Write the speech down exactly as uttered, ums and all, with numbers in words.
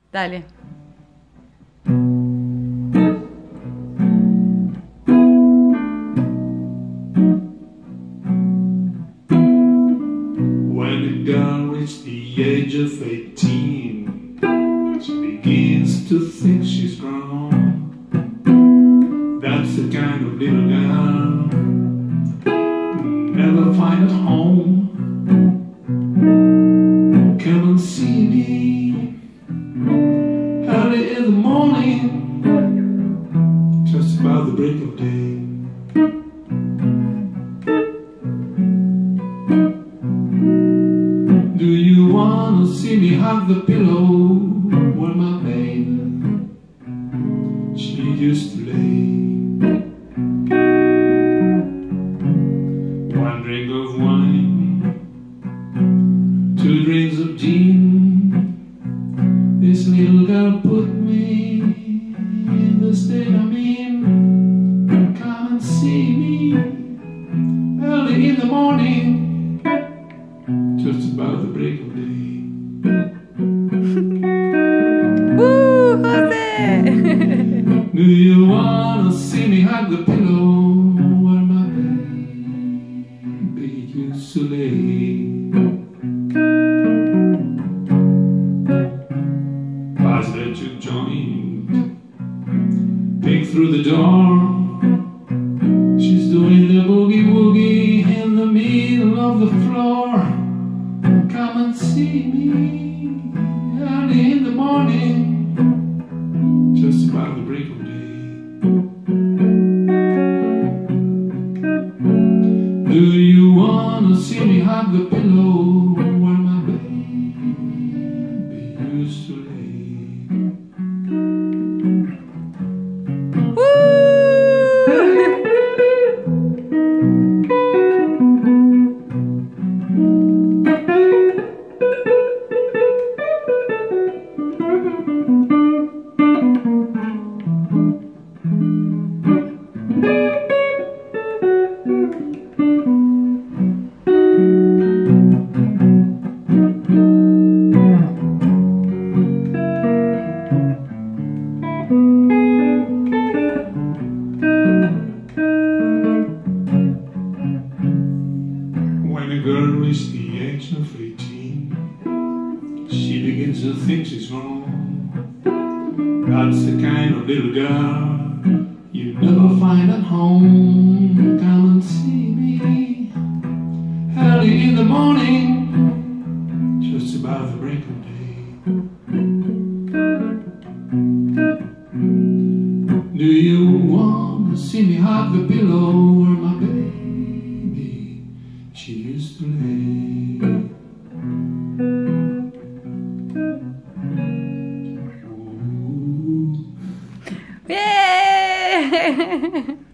Dale. When a girl reaches the age of eighteen, she begins to think she's grown. That's the kind of little girl never find a home. Come and see me early in the morning, just about the break of day. Do you wanna see me hug the pillow where my baby she used to lay? One drink of wine, two drinks of gin. This little girl put me in the state I'm in. Come and see me early in the morning, just about the break of day. Woo, Jose! Do you wanna see me hug the pillow where my baby used to lay? Pass that you joined, peek through the door. She's doing the boogie woogie in the middle of the floor. Come and see me early in the morning, just about the break of day. Do you wanna see me hug the pillow where my baby used to lay? When a girl reaches the age of eighteen, she begins to think she's wrong. That's the kind of little girl you never find at home. Come and see me early in the morning, just about the break of day. Do you want to see me hug the pillow where my baby she used to lay? Yay!